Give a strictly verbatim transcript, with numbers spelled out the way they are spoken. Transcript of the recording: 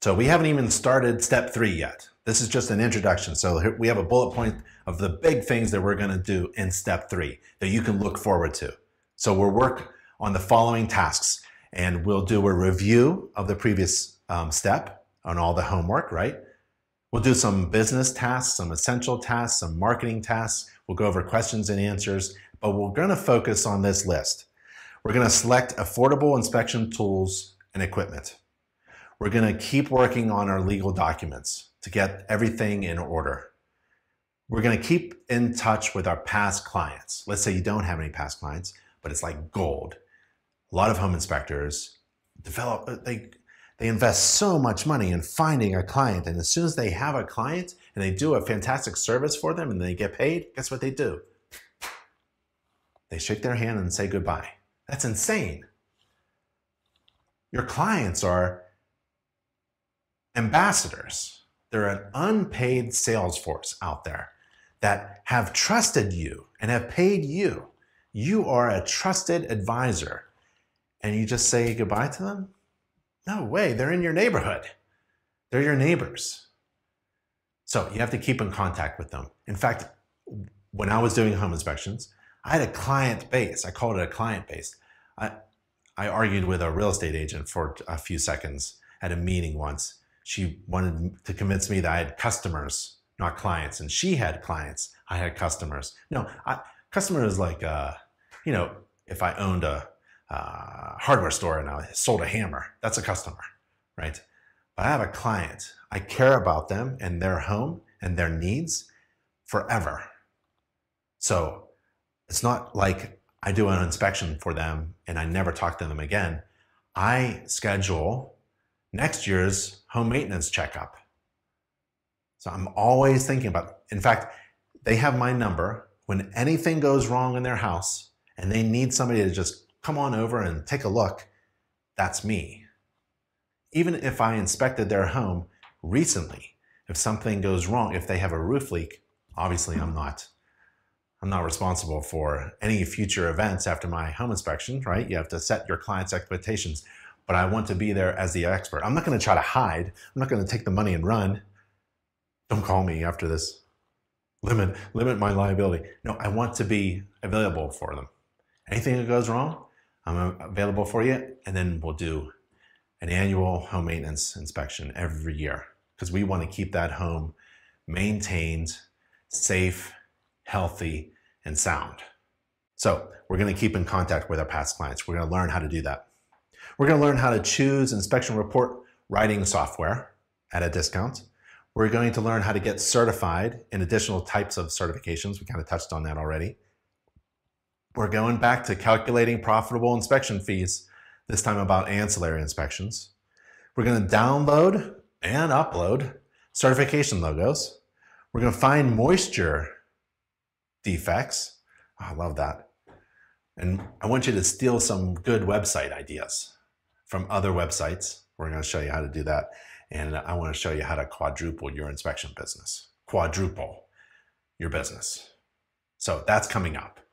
So we haven't even started step three yet. This is just an introduction. So here we have a bullet point of the big things that we're going to do in step three that you can look forward to. So we'll work on the following tasks, and we'll do a review of the previous um, step on all the homework, right? We'll do some business tasks, some essential tasks, some marketing tasks. We'll go over questions and answers, but we're going to focus on this list. We're going to select affordable inspection tools and equipment. We're going to keep working on our legal documents to get everything in order. We're going to keep in touch with our past clients. Let's say you don't have any past clients, but it's like gold. A lot of home inspectors develop, they, they invest so much money in finding a client. And as soon as they have a client and they do a fantastic service for them and they get paid, guess what they do? They shake their hand and say goodbye. That's insane. Your clients are ambassadors. They're an unpaid sales force out there that have trusted you and have paid you. You are a trusted advisor, and you just say goodbye to them? No way, they're in your neighborhood. They're your neighbors. So you have to keep in contact with them. In fact, when I was doing home inspections, I had a client base. I called it a client base. I, I argued with a real estate agent for a few seconds at a meeting once. She wanted to convince me that I had customers, not clients, and she had clients. I had customers. No, I, customer is like, uh, you know, if I owned a uh, hardware store and I sold a hammer, that's a customer, right? But I have a client. I care about them and their home and their needs forever. So it's not like I do an inspection for them and I never talk to them again. I schedule next year's home maintenance checkup. So I'm always thinking about, in fact, they have my number. When anything goes wrong in their house and they need somebody to just come on over and take a look, that's me. Even if I inspected their home recently, if something goes wrong, if they have a roof leak, obviously I'm not, I'm not responsible for any future events after my home inspection, right? You have to set your client's expectations. But I want to be there as the expert. I'm not going to try to hide. I'm not going to take the money and run. Don't call me after this. Limit, limit my liability. No, I want to be available for them. Anything that goes wrong, I'm available for you. And then we'll do an annual home maintenance inspection every year because we want to keep that home maintained, safe, healthy, and sound. So we're going to keep in contact with our past clients. We're going to learn how to do that. We're going to learn how to choose inspection report writing software at a discount. We're going to learn how to get certified in additional types of certifications. We kind of touched on that already. We're going back to calculating profitable inspection fees, this time about ancillary inspections. We're going to download and upload certification logos. We're going to find moisture defects. Oh, I love that. And I want you to steal some good website ideas from other websites. We're going to show you how to do that. And I want to show you how to quadruple your inspection business. Quadruple your business. So that's coming up.